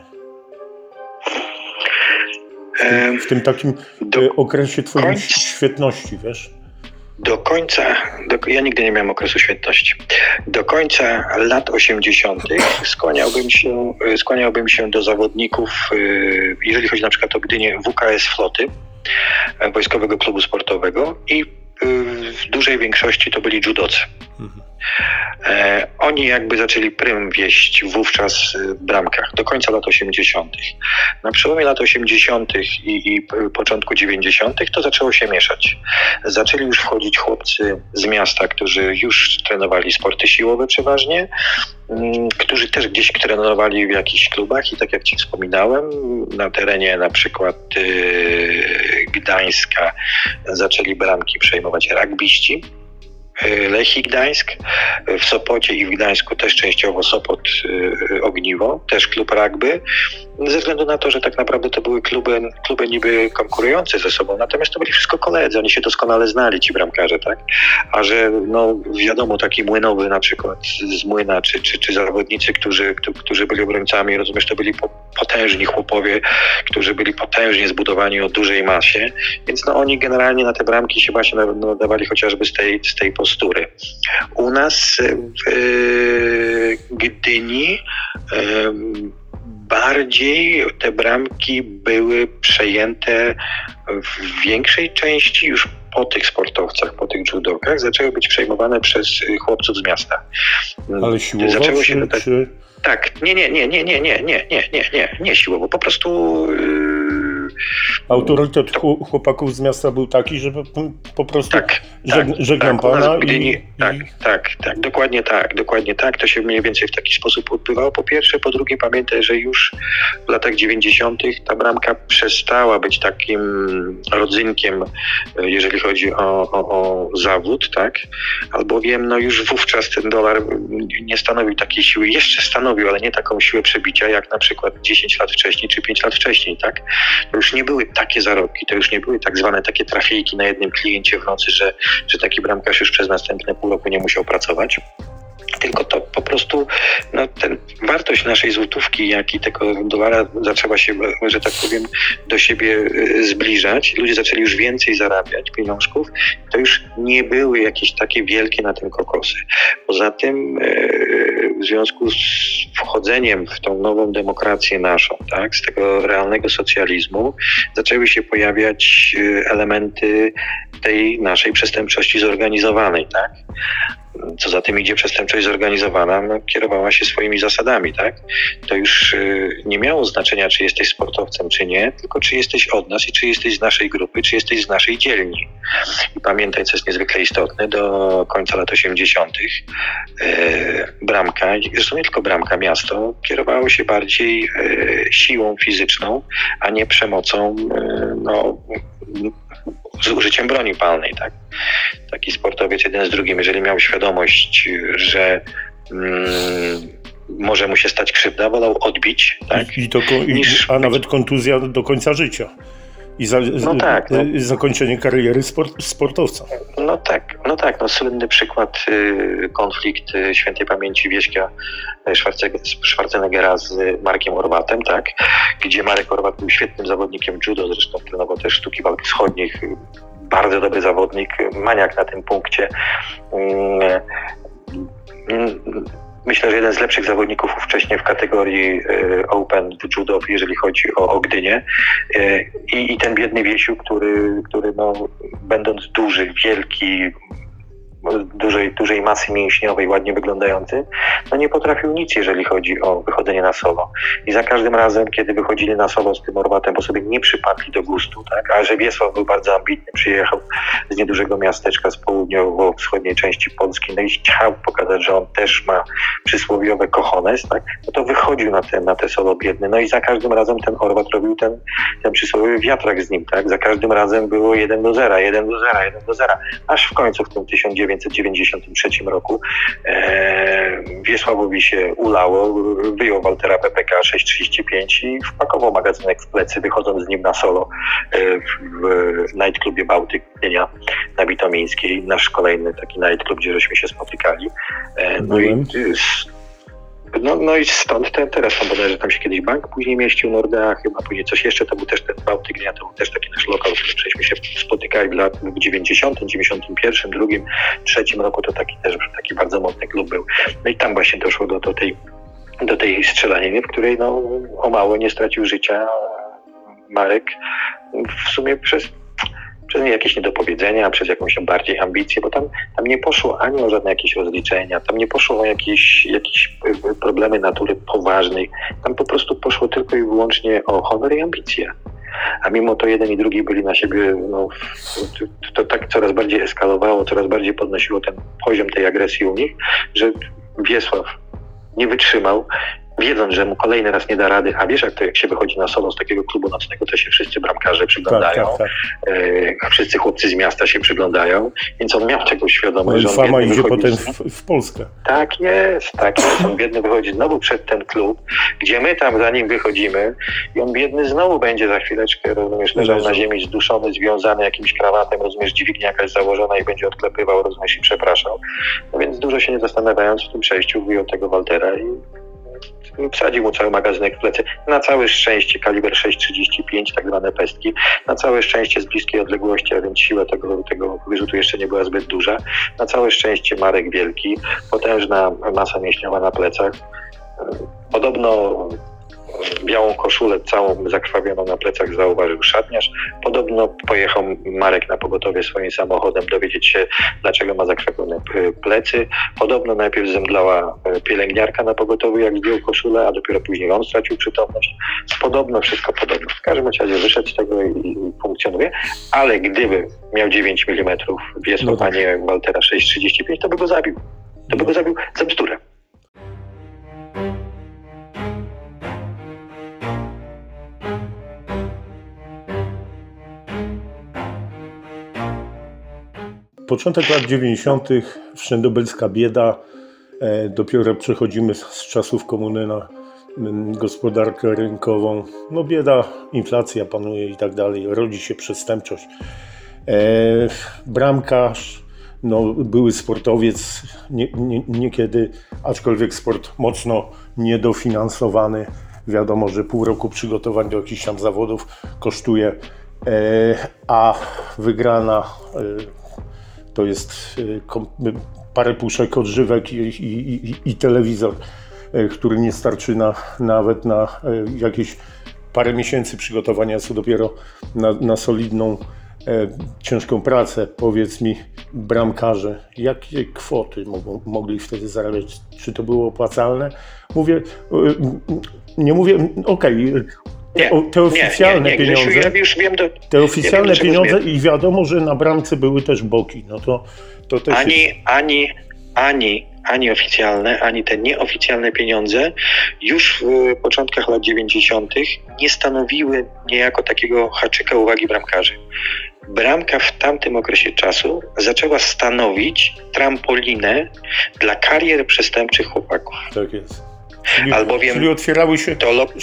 W tym, w tym takim do okresie twojej końca, świetności, wiesz? Do końca, do, ja nigdy nie miałem okresu świetności. Do końca lat osiemdziesiątych skłaniałbym się, skłaniałbym się do zawodników, jeżeli chodzi na przykład o Gdynię, W K S Floty, Wojskowego Klubu Sportowego, i w dużej większości to byli judocy. Mhm. E, oni jakby zaczęli prym wieść wówczas w bramkach do końca lat osiemdziesiątych. Na przełomie lat osiemdziesiątych i, i początku dziewięćdziesiątych to zaczęło się mieszać. Zaczęli już wchodzić chłopcy z miasta, którzy już trenowali sporty siłowe przeważnie, m, którzy też gdzieś trenowali w jakichś klubach i tak jak ci wspominałem, na terenie na przykład yy, Gdańska zaczęli bramki przejmować rugbyści. Lechii Gdańsk, w Sopocie i w Gdańsku też częściowo Sopot y, Ogniwo, też klub rugby, ze względu na to, że tak naprawdę to były kluby, kluby niby konkurujące ze sobą, natomiast to byli wszystko koledzy, oni się doskonale znali, ci bramkarze, tak? A że no wiadomo, taki Młynowy na przykład z Młyna, czy, czy, czy zawodnicy, którzy, którzy byli obrońcami, rozumiesz, to byli potężni chłopowie, którzy byli potężnie zbudowani o dużej masie, więc no oni generalnie na te bramki się właśnie nadawali chociażby z tej, z tej postury. U nas w Gdyni bardziej te bramki były przejęte w większej części już po tych sportowcach, po tych judokach, zaczęły być przejmowane przez chłopców z miasta. Ale siłowo, Zaczęło się czy, tak, czy... tak, nie, nie, nie, nie, nie, nie, nie, nie, nie, nie, nie siłowo, po prostu... Autorytet chłopaków z miasta był taki, że po prostu tak, żeg, tak, żegnam tak, pana Gdyni, i, tak, i... tak, tak, dokładnie tak, dokładnie tak. To się mniej więcej w taki sposób odbywało. Po pierwsze, po drugie pamiętaj, że już w latach dziewięćdziesiątych ta bramka przestała być takim rodzynkiem, jeżeli chodzi o, o, o zawód, tak? Albowiem no już wówczas ten dolar nie stanowił takiej siły, jeszcze stanowił, ale nie taką siłę przebicia, jak na przykład dziesięć lat wcześniej czy pięć lat wcześniej, tak? To już nie były takie zarobki, to już nie były tak zwane takie trafiejki na jednym kliencie w nocy, że, że taki bramkarz już przez następne pół roku nie musiał pracować. Tylko to po prostu no, ten, wartość naszej złotówki, jak i tego dolara zaczęła się, że tak powiem, do siebie zbliżać. Ludzie zaczęli już więcej zarabiać pieniążków. To już nie były jakieś takie wielkie na tym kokosy. Poza tym w związku z wchodzeniem w tą nową demokrację naszą, tak, z tego realnego socjalizmu, zaczęły się pojawiać elementy tej naszej przestępczości zorganizowanej, tak? Co za tym idzie, przestępczość zorganizowana no, kierowała się swoimi zasadami, tak? To już y, nie miało znaczenia, czy jesteś sportowcem, czy nie, tylko czy jesteś od nas i czy jesteś z naszej grupy, czy jesteś z naszej dzielni. I pamiętaj, co jest niezwykle istotne, do końca lat osiemdziesiątych y, bramka, zresztą nie tylko bramka, miasto, kierowało się bardziej y, siłą fizyczną, a nie przemocą, y, no, z użyciem broni palnej, tak? Taki sportowiec jeden z drugim, jeżeli miał świadomość, że mm, może mu się stać krzywda, wolał odbić, tak? I, i to, i, niż... a nawet kontuzja do końca życia. I za, no tak, no. zakończenie kariery sport, sportowca. No tak, no tak, no słynny przykład, y, konflikt y, świętej pamięci Wieśka Schwarzeneggera z Markiem Orwatem, tak? Gdzie Marek Orwat był świetnym zawodnikiem judo, zresztą trenował też sztuki walk wschodnich, bardzo dobry zawodnik, maniak na tym punkcie. Y, y, Myślę, że jeden z lepszych zawodników wcześniej w kategorii y, Open w judo, jeżeli chodzi o, o Gdynię. Y, i, I ten biedny Wiesiu, który, który no, będąc duży, wielki, dużej, dużej masy mięśniowej, ładnie wyglądający, no nie potrafił nic, jeżeli chodzi o wychodzenie na solo. I za każdym razem, kiedy wychodzili na solo z tym Orwatem, bo sobie nie przypadli do gustu, tak? A że Wiesław był bardzo ambitny, przyjechał z niedużego miasteczka z południowo-wschodniej części Polski, no i chciał pokazać, że on też ma przysłowiowe cojones, tak? No to wychodził na te, na te solo biedny. No i za każdym razem ten Orwat robił ten, ten przysłowiowy wiatrak z nim, tak? Za każdym razem było jeden do zera, jeden do zera, jeden do zera. Aż w końcu w tym tysiąc dziewięćset dziewięćdziesiątym trzecim roku e, Wiesławowi się ulało, wyjął Waltera P P K sześć trzydzieści pięć i wpakował magazynek w plecy, wychodząc z nim na solo e, w, w nightclubie Bałtyk na Witomińskiej, nasz kolejny taki nightclub, gdzie żeśmy się spotykali. E, no, i, no, no i stąd ten, teraz tam bodajże tam się kiedyś bank później mieścił, Nordea, chyba później coś jeszcze, to był też ten Bałtyk, nie, to był też taki nasz lokal, w którym żeśmy się spotykali w latach dziewięćdziesiątym, dziewięćdziesiątym pierwszym, drugim, trzecim roku, to taki też taki bardzo mocny klub był. No i tam właśnie doszło do, do tej do tej strzelaniny, w której no o mało nie stracił życia Marek, w sumie przez przez jakieś niedopowiedzenia, przez jakąś bardziej ambicję, bo tam, tam nie poszło ani o żadne jakieś rozliczenia, tam nie poszło o jakieś, jakieś problemy natury poważnej, tam po prostu poszło tylko i wyłącznie o honor i ambicję. A mimo to jeden i drugi byli na siebie, no, to, to tak coraz bardziej eskalowało, coraz bardziej podnosiło ten poziom tej agresji u nich, że Wiesław nie wytrzymał, wiedząc, że mu kolejny raz nie da rady, a wiesz, jak to jak się wychodzi na solo z takiego klubu nocnego, to się wszyscy bramkarze przyglądają, tak, tak, tak. E, wszyscy chłopcy z miasta się przyglądają, więc on miał tego świadomość, no że on fama idzie potem z... w, w Polskę. Tak jest, tak jest. On biedny wychodzi znowu przed ten klub, gdzie my tam za nim wychodzimy i on biedny znowu będzie za chwileczkę, rozumiesz, leżał na ziemi zduszony, związany jakimś krawatem, rozumiesz, dźwignia jakaś założona i będzie odklepywał, rozumiesz, i przepraszał. No więc dużo się nie zastanawiając w tym przejściu wyjął tego Waltera i wsadził mu cały magazynek w plecy. Na całe szczęście kaliber sześć trzydzieści pięć, tak zwane pestki. Na całe szczęście z bliskiej odległości, a więc siła tego, tego wyrzutu jeszcze nie była zbyt duża. Na całe szczęście Marek wielki, potężna masa mięśniowa na plecach. Podobno białą koszulę całą zakrwawioną na plecach zauważył szatniarz. Podobno pojechał Marek na pogotowie swoim samochodem dowiedzieć się, dlaczego ma zakrwawione plecy. Podobno najpierw zemdlała pielęgniarka na pogotowiu, jak zdjął koszulę, a dopiero później on stracił przytomność. Podobno, wszystko podobno. W każdym razie wyszedł z tego i, i funkcjonuje, ale gdyby miał dziewięć milimetrów w wiesłopanie no Waltera sześć trzydzieści pięć, to by go zabił. To by go zabił za bzdurę. Początek lat dziewięćdziesiątych, wszędobylska bieda, e, dopiero przechodzimy z, z czasów komuny na m, gospodarkę rynkową. No bieda, inflacja panuje i tak dalej, rodzi się przestępczość. E, bramkarz, no, były sportowiec, nie, nie, niekiedy, aczkolwiek sport mocno niedofinansowany. Wiadomo, że pół roku przygotowań do jakichś tam zawodów kosztuje, e, a wygrana e, to jest parę puszek odżywek i, i, i, i telewizor, który nie starczy na, nawet na jakieś parę miesięcy przygotowania, co dopiero na, na solidną, e, ciężką pracę. Powiedz mi, bramkarze, jakie kwoty mogą, mogli wtedy zarabiać? Czy to było opłacalne? Mówię, nie mówię, okej, okay, Nie, te oficjalne nie, nie, nie, pieniądze, Grzesiu, ja już wiem do, te oficjalne ja wiem, pieniądze i wiadomo, że na bramce były też boki. No to, to też ani, jest... ani, ani, ani oficjalne, ani te nieoficjalne pieniądze już w początkach lat dziewięćdziesiątych nie stanowiły niejako takiego haczyka uwagi bramkarzy. Bramka w tamtym okresie czasu zaczęła stanowić trampolinę dla karier przestępczych chłopaków. Tak jest. Czyli, albowiem czyli otwierały się to lo...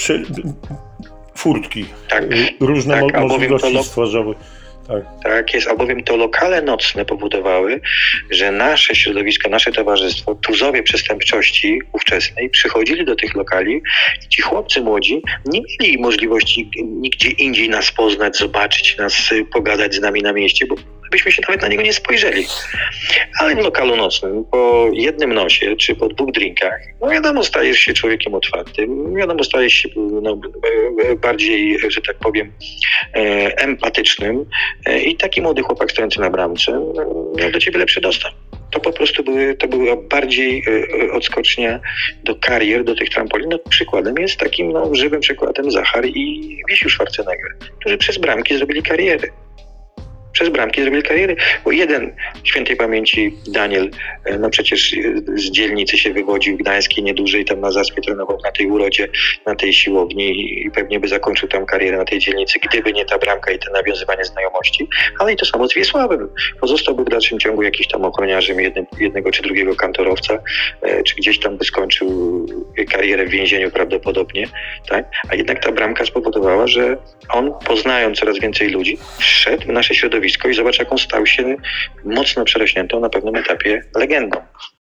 furtki, tak, różne tak, mo- możliwości lo... stwarzały. Tak. tak jest, albowiem to lokale nocne powodowały, że nasze środowisko, nasze towarzystwo, tuzowie przestępczości ówczesnej przychodzili do tych lokali i ci chłopcy młodzi nie mieli możliwości nigdzie indziej nas poznać, zobaczyć nas, pogadać z nami na mieście, bo byśmy się nawet na niego nie spojrzeli. Ale w lokalu nocnym, po jednym nosie, czy po dwóch drinkach, no wiadomo, stajesz się człowiekiem otwartym, wiadomo, stajesz się no, bardziej, że tak powiem, empatycznym i taki młody chłopak stojący na bramce miał do ciebie lepszy dostęp. To po prostu były, to była bardziej odskocznia do karier, do tych trampolin. No, przykładem jest takim no, żywym przykładem Zachar i Wiesiu Schwarzenegger, którzy przez bramki zrobili kariery. Przez bramki zrobili kariery, bo jeden świętej pamięci Daniel, no przecież z dzielnicy się wywodził gdańskiej niedużej, tam na Zaspie trenował na tej urodzie, na tej siłowni i pewnie by zakończył tam karierę na tej dzielnicy, gdyby nie ta bramka i to nawiązywanie znajomości, ale i to samo z Wiesławem. Pozostałby w dalszym ciągu jakiś tam ochroniarzem jednym, jednego czy drugiego kantorowca, czy gdzieś tam by skończył karierę w więzieniu prawdopodobnie, tak? A jednak ta bramka spowodowała, że on, poznając coraz więcej ludzi, wszedł w nasze środowisko i zobacz, jak on stał się mocno przerośniętą na pewnym etapie legendą.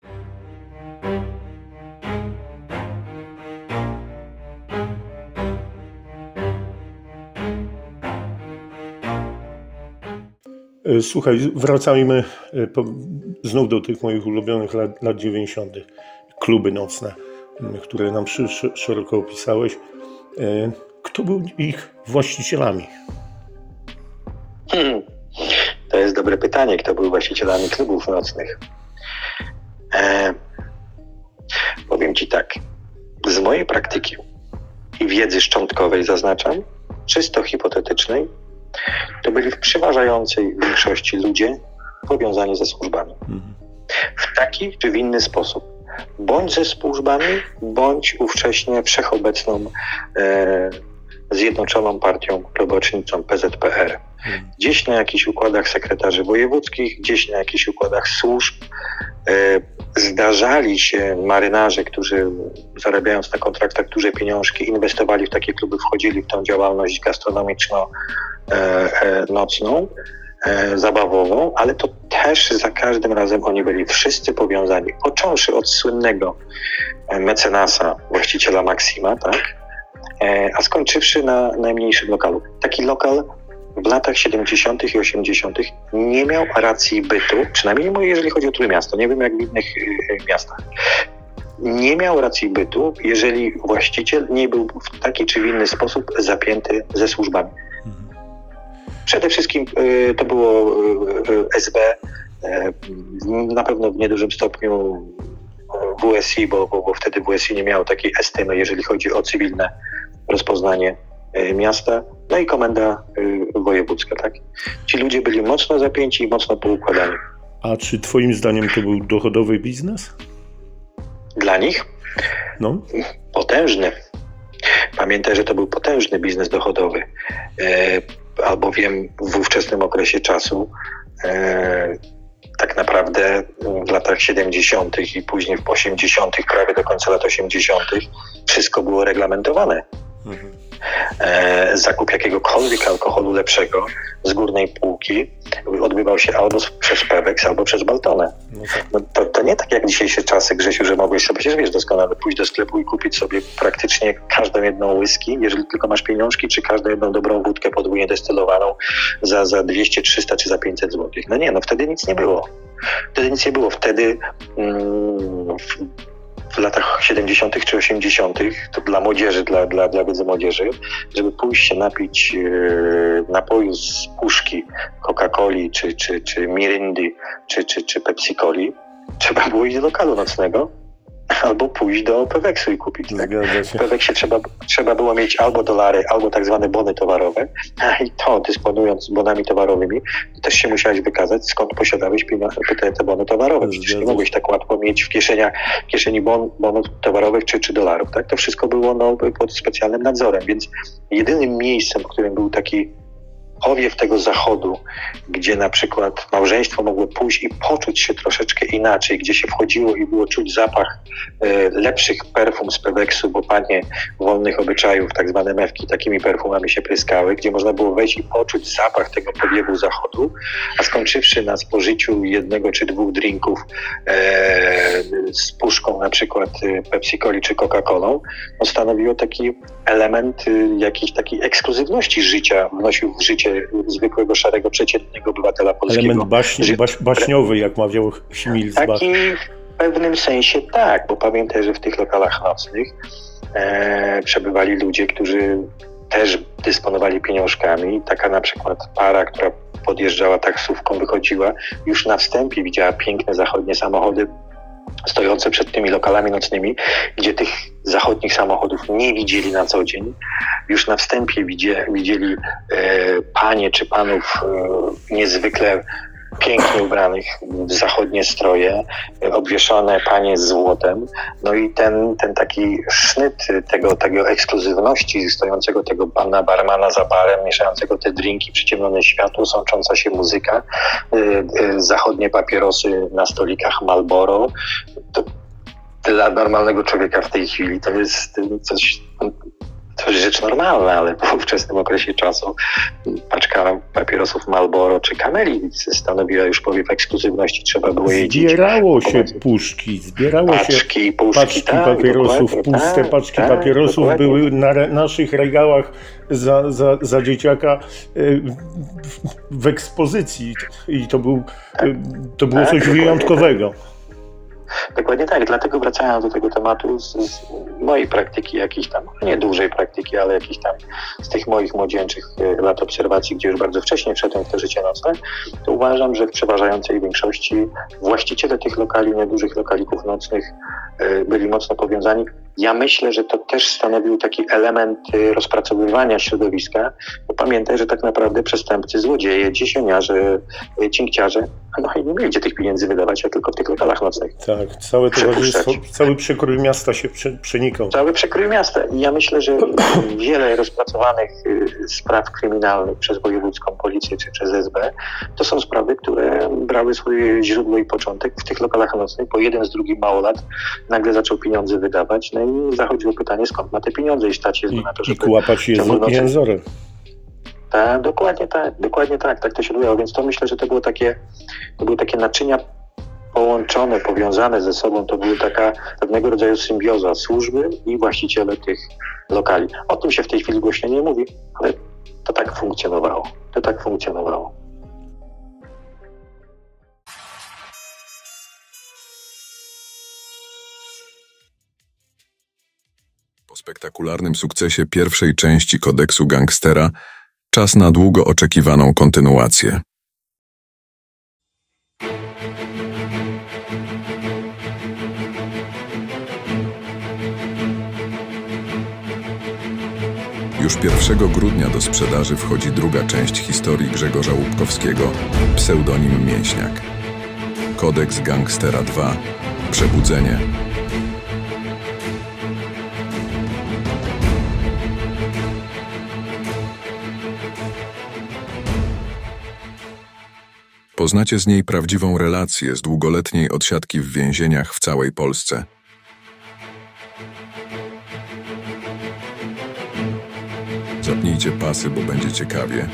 Słuchaj, wracajmy znów do tych moich ulubionych lat, lat dziewięćdziesiątych. Kluby nocne, które nam szeroko opisałeś. Kto był ich właścicielami? Hmm. To jest dobre pytanie, kto był właścicielami klubów nocnych. E, powiem Ci tak, z mojej praktyki i wiedzy szczątkowej zaznaczam, czysto hipotetycznej, to byli w przeważającej większości ludzie powiązani ze służbami. Mhm. W taki czy w inny sposób. Bądź ze służbami, bądź ówcześnie wszechobecną e, Zjednoczoną Partią Robotniczą P Z P R. Gdzieś na jakichś układach sekretarzy wojewódzkich, gdzieś na jakichś układach służb e, zdarzali się marynarze, którzy zarabiając na kontraktach duże pieniążki, inwestowali w takie kluby, wchodzili w tą działalność gastronomiczno-nocną, e, e, zabawową, ale to też za każdym razem oni byli wszyscy powiązani, począwszy od słynnego mecenasa, właściciela Maxima, tak? A skończywszy na najmniejszym lokalu. Taki lokal w latach siedemdziesiątych i osiemdziesiątych nie miał racji bytu, przynajmniej jeżeli chodzi o Trójmiasto, nie wiem jak w innych miastach. nie miał racji bytu, jeżeli właściciel nie był w taki czy w inny sposób zapięty ze służbami. Przede wszystkim y, to było y, S B, y, na pewno w niedużym stopniu W S I, bo, bo, bo wtedy W S I nie miało takiej estymy, jeżeli chodzi o cywilne rozpoznanie y, miasta, no i komenda y, wojewódzka. Tak? Ci ludzie byli mocno zapięci i mocno poukładani. A czy twoim zdaniem to był dochodowy biznes? Dla nich? No. Potężny. Pamiętaj, że to był potężny biznes dochodowy, e, albowiem w ówczesnym okresie czasu e, tak naprawdę w latach siedemdziesiątych i później w osiemdziesiątych, prawie do końca lat osiemdziesiątych wszystko było reglamentowane. Mhm. E, zakup jakiegokolwiek alkoholu lepszego z górnej półki odbywał się albo przez Pewex, albo przez Baltonę. No to, to nie tak jak dzisiejsze czasy, Grzesiu, że mogłeś sobie, przecież wiesz doskonale, pójść do sklepu i kupić sobie praktycznie każdą jedną whisky, jeżeli tylko masz pieniążki, czy każdą jedną dobrą wódkę podwójnie destylowaną za, za dwieście, trzysta czy za pięćset złotych. No nie, no wtedy nic nie było. Wtedy nic nie było. Wtedy mm, w, w latach siedemdziesiątych czy osiemdziesiątych, to dla młodzieży, dla, dla, dla wiedzy młodzieży, żeby pójść się napić yy, napoju z puszki Coca-Coli, czy, czy, czy Mirindy, czy, czy, czy Pepsi-Coli, trzeba było iść do lokalu nocnego, albo pójść do Peweksu i kupić. Tak? W Peweksie trzeba, trzeba było mieć albo dolary, albo tak zwane bony towarowe, a i to, dysponując bonami towarowymi, to też się musiałeś wykazać, skąd posiadałeś pieniądze, te, te bony towarowe. Przecież nie mogłeś tak łatwo mieć w kieszeniach, w kieszeni bon, bonów towarowych czy, czy dolarów. Tak? To wszystko było no, pod specjalnym nadzorem, więc jedynym miejscem, w którym był taki powiew tego zachodu, gdzie na przykład małżeństwo mogło pójść i poczuć się troszeczkę inaczej, gdzie się wchodziło i było czuć zapach e, lepszych perfum z Peweksu, bo panie wolnych obyczajów, tak zwane mewki, takimi perfumami się pryskały, gdzie można było wejść i poczuć zapach tego powiewu zachodu, a skończywszy na spożyciu jednego czy dwóch drinków e, z puszką na przykład Pepsi-Coli czy Coca-Colą, no, stanowiło taki element y, jakiejś takiej ekskluzywności życia, wnosił w życie zwykłego, szarego, przeciętnego obywatela polskiego. Element baśni, baś, baśniowy, jak mawiał Śmilc. Taki w pewnym sensie tak, bo pamiętaj, że w tych lokalach nocnych e, przebywali ludzie, którzy też dysponowali pieniążkami. Taka na przykład para, która podjeżdżała taksówką, wychodziła, już na wstępie widziała piękne zachodnie samochody stojące przed tymi lokalami nocnymi, gdzie tych zachodnich samochodów nie widzieli na co dzień. Już na wstępie widzie, widzieli e, panie czy panów e, niezwykle pięknie ubranych w zachodnie stroje, e, obwieszone panie z złotem. No i ten, ten taki sznyt tego, tego ekskluzywności stojącego tego pana barmana za barem, mieszającego te drinki, przyciemnione światło, sącząca się muzyka, e, e, zachodnie papierosy na stolikach Marlboro. To dla normalnego człowieka w tej chwili to jest coś, coś rzecz normalna, ale w ówczesnym okresie czasu paczka papierosów Marlboro czy Cameli stanowiła już powiew ekskluzywności. Trzeba było jeździć. Zbierało się puszki, zbierało paczki, się puszki, paczki tak, papierosów, puste tak, paczki tak, papierosów dokładnie. były na re, naszych regałach za, za, za dzieciaka y, w, w ekspozycji i to, był, y, to było tak, coś dokładnie wyjątkowego. Tak. Dokładnie tak, dlatego wracając do tego tematu z, z mojej praktyki jakiejś tam, nie dużej praktyki, ale jakiejś tam z tych moich młodzieńczych lat obserwacji, gdzie już bardzo wcześnie wszedłem w to życie nocne, to uważam, że w przeważającej większości właściciele tych lokali, niedużych lokalików nocnych byli mocno powiązani. Ja myślę, że to też stanowił taki element rozpracowywania środowiska, bo pamiętaj, że tak naprawdę przestępcy, złodzieje, dziesieniarze, cinkciarze, no i nie mieli gdzie tych pieniędzy wydawać, a tylko w tych lokalach nocnych. Tak, całe towarzystwo, cały przekrój miasta się przenikał. Cały przekrój miasta. I ja myślę, że wiele rozpracowanych spraw kryminalnych przez wojewódzką policję czy przez S B to są sprawy, które brały swoje źródło i początek w tych lokalach nocnych, bo jeden z drugim małolat nagle zaczął pieniądze wydawać, no i zachodziło pytanie, skąd ma te pieniądze i stać się na to, żeby... I kłapać jęzorem. Tak, dokładnie tak, dokładnie tak, tak to się odbywało, więc to myślę, że to było takie, to były takie naczynia połączone, powiązane ze sobą, to była taka pewnego rodzaju symbioza służby i właściciele tych lokali. O tym się w tej chwili głośno nie mówi, ale to tak funkcjonowało, to tak funkcjonowało. spektakularnym sukcesie pierwszej części Kodeksu Gangstera czas na długo oczekiwaną kontynuację. Już pierwszego grudnia do sprzedaży wchodzi druga część historii Grzegorza Łupkowskiego, pseudonim Mięśniak. Kodeks Gangstera dwa. Przebudzenie. Poznacie z niej prawdziwą relację z długoletniej odsiadki w więzieniach w całej Polsce. Zapnijcie pasy, bo będzie ciekawie.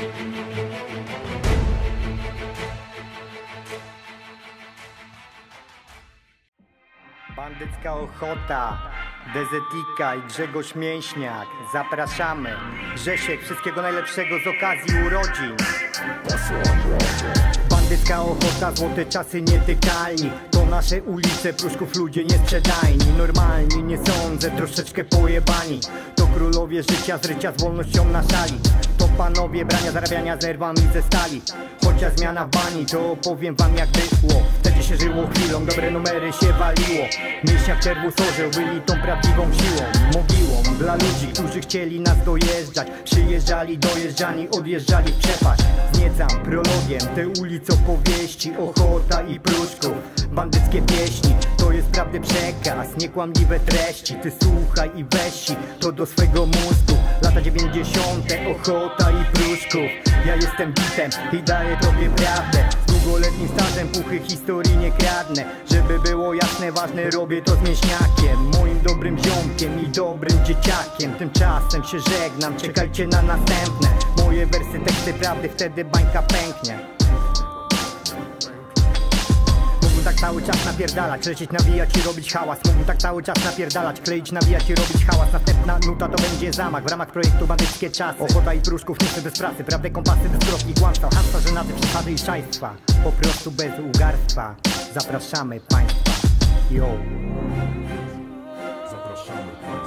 Bandycka ochota, Dezetika i Grzegorz Mięśniak. Zapraszamy. Grzesiek, wszystkiego najlepszego z okazji urodzin. Bandycka ochota, złote czasy nietykalni. To nasze ulice, pruszków ludzie niesprzedajni. Normalni, nie sądzę, troszeczkę pojebani. To królowie życia, z rycia z wolnością na szali. To panowie brania, zarabiania z nerwami ze stali. Chociaż zmiana w bani, to opowiem wam jak było. Wtedy się żyło chwilą, dobre numery się waliło. Mięśniak czerwus orzeł byli tą prawdziwą siłą. Mogiłą dla ludzi, którzy chcieli nas dojeżdżać. Przyjeżdżali, dojeżdżani, odjeżdżali w przepaść. Zniecam prologiem te ulice opowieści. Ochota i pruszków, bandyckie pieśni. To jest prawdy przekaz, niekłamliwe treści. Ty słuchaj i weź to do swego mózgu. Lata dziewięćdziesiąte, ochota i pruszków. Ja jestem bitem i daję tobie prawdę. Z długoletnim stażem puchy historii nie kradnę. Żeby było jasne, ważne, robię to z Mięśniakiem. Moim dobrym ziomkiem i dobrym dzieciakiem. Tymczasem się żegnam, czekajcie na następne. Moje wersy, teksty prawdy, wtedy bańka pęknie. Mógłbym tak cały czas napierdalać, lecieć, nawijać i robić hałas. Mógłbym tak cały czas napierdalać, kleić, nawijać i robić hałas. Następna nuta to będzie zamach w ramach projektu Bandyckie Czasy. Ochota i pruszków, nie bez pracy, prawdę kompasy, bez kropki kłamstwa. Hasła, żenaty, przesady i szajstwa. Po prostu bez ugarstwa. Zapraszamy państwa. Yo. Zapraszamy państwa.